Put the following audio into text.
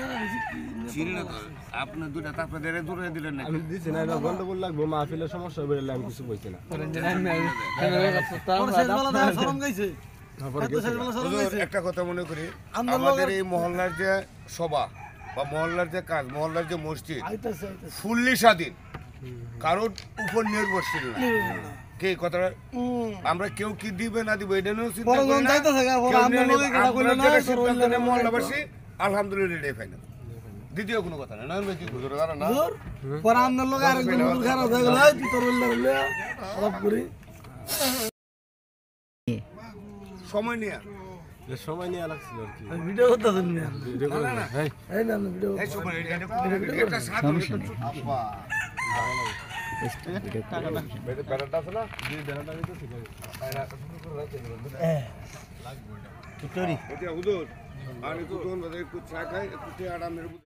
চিনি না তো আপনি দুটা তারপরে দূরে দিলেন না আমি দিছি না এটা গন্ডগোল লাগবো মাহফিলের সমস্যা হবে আমি কিছু বলছি না একটা কথা মনে করি আমাদের এই মহল্লার যে সভা বা মহল্লার যে কাজ মহল্লার যে মসজিদ ফুললি স্বাধীন কারোর উপর নির্ভরশীল না কে কথাটা আমরা কেউ কি দিবে না দিবে এটা নিয়েও চিন্তা করি না মহল্লাবাসী আলহামদুলিল্লাহ এটাই ফাইনাল দ্বিতীয় কোনো কথা না নয়ন ভাই কি হুজুর জানা না পরে আমনের লোক আরেকজন হুজুর খারাপ হয়ে গেল এই তোর বললে সব করি সময় নিয়ে সময় নিয়ে লাগছিল আর কি ভিডিও করতেছেন না ভিডিও করে না এই না ভিডিও এই সময় এটা সাথে আব্বা বেড়াটা আছে না যে বেড়াটা দিতে ঠিক আছে কি করি এটা হুজুর আর একটু চা খাই একটু আরামের